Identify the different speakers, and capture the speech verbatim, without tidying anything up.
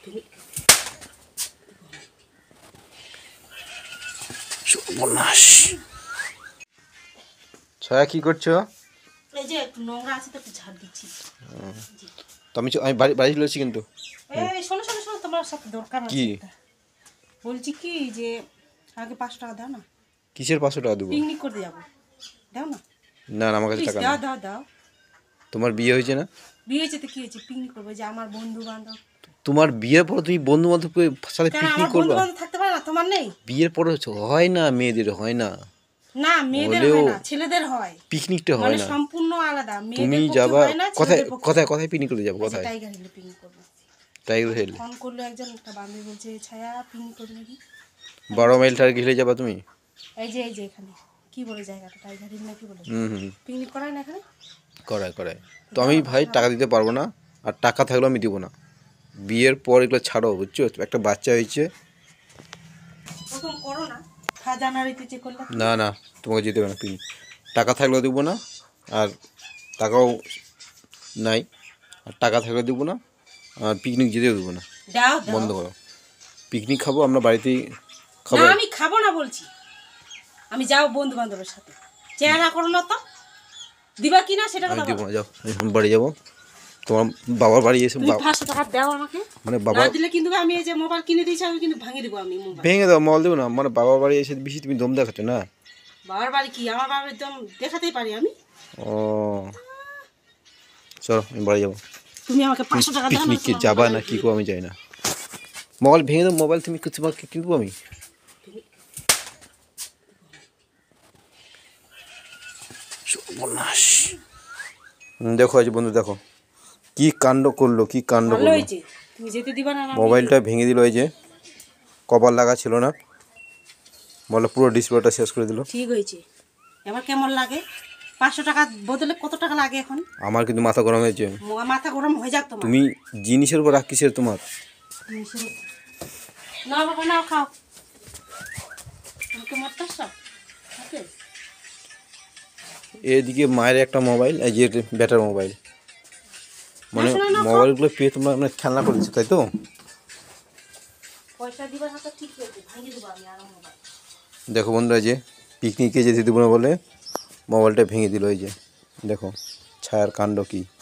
Speaker 1: সর্বনাশ। ছায়া কি করছো?
Speaker 2: এই যে একটু নোংরা আছে তো একটু ঝাড় দিচ্ছি।
Speaker 1: তো আমি আমি বাড়ি বাড়ি চলে এসেছি কিন্তু।
Speaker 2: এই শোনো শোনো শোনো, তোমার সাথে দরকার আছে।
Speaker 1: কি
Speaker 2: বলছি কি যে আগে পাঁচশো টাকা দাও না।
Speaker 1: কিসের পাঁচশো টাকা দেবো?
Speaker 2: পিকনিক করতে যাবো, দাও না।
Speaker 1: না না, আমার কাছে টাকা
Speaker 2: দাও
Speaker 1: নেই।
Speaker 2: দাও দাও।
Speaker 1: তোমার বিয়ে হয়েছে না?
Speaker 2: বিয়ে হয়েছে তো কি হয়েছে, পিকনিক করবো যে আমার বন্ধু বান্ধব।
Speaker 1: তোমার বিয়ের পরে তুমি বন্ধু বান্ধবের সাথে পিকনিক
Speaker 2: বন্ধু
Speaker 1: করবা?
Speaker 2: বান্ধব থাকতে পারে না, তোমার নেই?
Speaker 1: বিয়ের পরে হয় না, মেয়েদের হয় না।
Speaker 2: না মেয়েদের হয় না, ছেলেদের হয়।
Speaker 1: পিকনিকটা হয়
Speaker 2: মানে
Speaker 1: না,
Speaker 2: সম্পূর্ণ আলাদা।
Speaker 1: তুমি
Speaker 2: মেয়েদের
Speaker 1: যাবা
Speaker 2: হয় না,
Speaker 1: কোথায়
Speaker 2: ছেলেদের পক্ষে।
Speaker 1: কোথায় কোথায় পিকনিক করতে যাবো? কোথায়?
Speaker 2: টাইগার হিলে পিকনিক করবো।
Speaker 1: Tiger hill?
Speaker 2: ফোন করলো একজন, একটা বান্ধবী বলছে ছায়া পিকনিক করবে নাকি।
Speaker 1: বারো মাইল টার্গেট হিলে যাবা তুমি?
Speaker 2: এই যে এই যে এখানে কি বলে জায়গাটা, টাইগার হিল না কি বলে?
Speaker 1: হুম হুম,
Speaker 2: পিকনিক করায় না এখানে?
Speaker 1: করায় করায়। তো আমি ভাই টাকা দিতে পারবো না, আর টাকা থাকলেও আমি দিব না। বিয়ের পর এগুলো ছাড়ো, বুঝছো? একটা বাচ্চা হয়েছে।
Speaker 2: ওরকম করো না, জানুয়ারিতে যে করলে।
Speaker 1: না না, তোমাকে যেতে হবে না পিকনিক। টাকা থাকলেও দেবো না, আর টাকাও নাই, আর টাকা থাকলেও দেবো না, আর পিকনিক যেতেও দেবো না।
Speaker 2: দাও
Speaker 1: বন্ধ করো। পিকনিক খাবো আমরা বাড়িতেই খাবো।
Speaker 2: না আমি খাবো না বলছি, আমি যাও বন্ধু বান্ধবের সাথে। চেহারা করো না তো, দিবা কি না সেটা
Speaker 1: আমি
Speaker 2: কথা
Speaker 1: দেবো
Speaker 2: বলো।
Speaker 1: না, যাও এখন বাড়ি যাবো। তোমার বাবার বাড়ি এসে
Speaker 2: তুমি পাঁচশো টাকা দাও আমাকে,
Speaker 1: মানে বাবা
Speaker 2: না দিলে কিন্তু আমি এই যে মোবাইল কিনে দিয়েছি আমি কিন্তু ভাঙিয়ে দেবো। আমি মোবাইল
Speaker 1: ভেঙে দাও, মল দেবো না। মানে বাবার বাড়ি এসে বেশি তুমি দম দেখাচ্ছ না।
Speaker 2: বাবার বাড়ি কি, আমার বাবার একদম দেখাতেই পারি আমি।
Speaker 1: ও চলো আমি বাড়ি যাবো।
Speaker 2: তুমি আমাকে পাঁচশো টাকা দাও না।
Speaker 1: পিকনিকে যাবা না কি করবো আমি যাই না। মোবাইল ভেঙে দাও, মোবাইল তুমি তোমাকে কিনবো আমি। সর্বনাশ। দেখো আজ বন্ধু, দেখো কি কাণ্ড করলো, কি কাণ্ড
Speaker 2: ভালো
Speaker 1: করলো।
Speaker 2: হয়েছে, তুমি যেতে দিবা না।
Speaker 1: মোবাইলটা ভেঙে দিল, এই যে কভার লাগা ছিল না, বলে পুরো ডিসপ্লেটা শেষ করে দিল।
Speaker 2: ঠিক হয়েছে, এবার কেমন লাগে? পাঁচশো টাকা বদলে কত টাকা লাগে এখন?
Speaker 1: আমার কিন্তু মাথা গরম হয়েছে।
Speaker 2: মাথা গরম হয়ে যাক তোমার।
Speaker 1: তুমি জিনিসের উপর রাগ কিসের তোমার?
Speaker 2: না বাবা নাও, খাও। তুমি তো মরতে আসছো।
Speaker 1: এদিকে মায়ের একটা মোবাইল, এই যে ব্যাটার মোবাইল, মানে মোবাইলগুলো পেয়ে তোমরা মানে খেলনা করে দিচ্ছ, তাই তো?
Speaker 2: পয়সা দিবা না তো ঠিক হয়েছে, ভাঙিয়ে দেবো আমি আর মোবাইল।
Speaker 1: দেখো বন্ধুরা, যে পিকনিকে যেতে দেবো না বলে মোবাইলটা ভেঙে দিল। এই যে দেখো ছায়ার কাণ্ড কি।